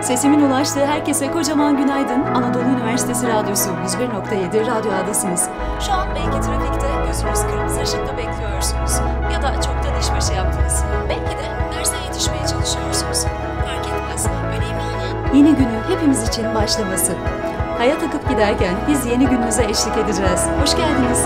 Sesimin ulaştığı herkese kocaman günaydın. Anadolu Üniversitesi Radyosu 101.7 Radyo A'dasınız. Şu an belki trafikte gözünüz kırmızı ışıkta bekliyorsunuz. Ya da çoktan işbaşı yaptınız. Belki de derse yetişmeye çalışıyorsunuz. Fark etmez. Önemli olan yeni günün hepimiz için başlaması. Hayat akıp giderken biz yeni gününüze eşlik edeceğiz. Hoş geldiniz.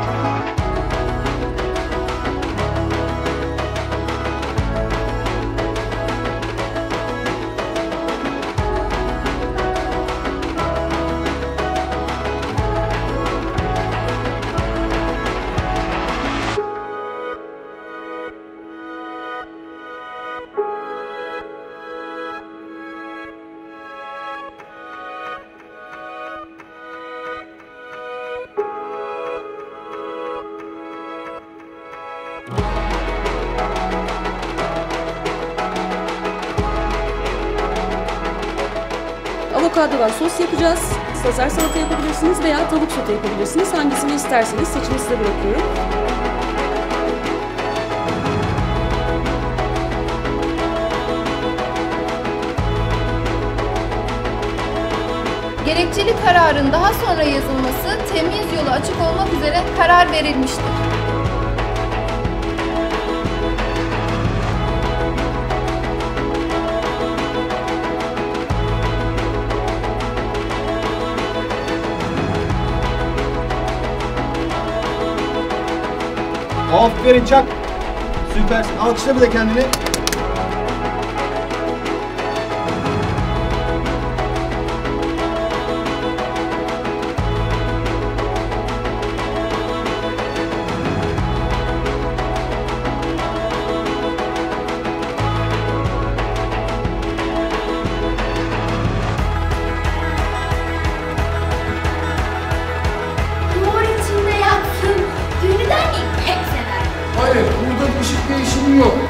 Avokadodan sos yapacağız. Sazar salata yapabilirsiniz veya tavuk sote yapabilirsiniz. Hangisini isterseniz seçimi size bırakıyorum. Gerekçeli kararın daha sonra yazılması temyiz yolu açık olmak üzere karar verilmiştir. Aferin Çak. Süpersin. Alkışla bir de kendini. Duvar içinde yatsın. Düğünü der miyim? Hep sever. Hayır, burada ışık değişimi yok.